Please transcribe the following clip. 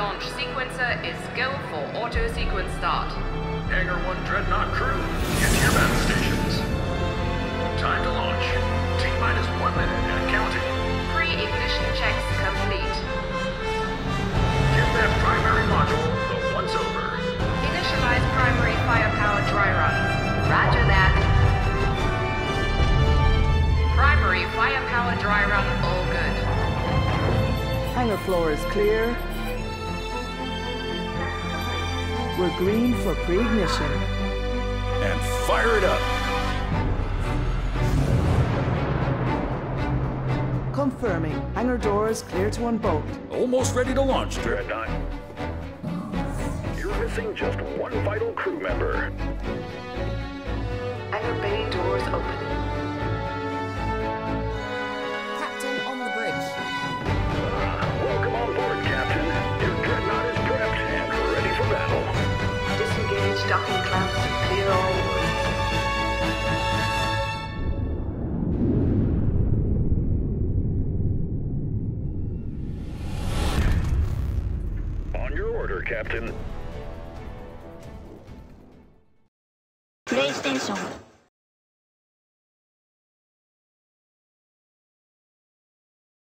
launch sequencer is go for auto-sequence start. Hangar 1 Dreadnought crew, get to your battle stations. Time to launch. T-minus 1 minute and counting. Pre-ignition checks complete. Get that primary module the once over. Initialize primary firepower dry run. Roger that. Primary firepower dry run all good. Hangar floor is clear. We're green for pre-ignition. And fire it up. Confirming. Hangar doors clear to unbolt. Almost ready to launch, Dreadnought. You're missing just one vital crew member. Hangar bay doors open. Captain on the bridge. Welcome on board, Captain. Your Dreadnought is prepped and ready for battle. Disengage docking clamps and clear all wood. On your order, Captain. プレイステーション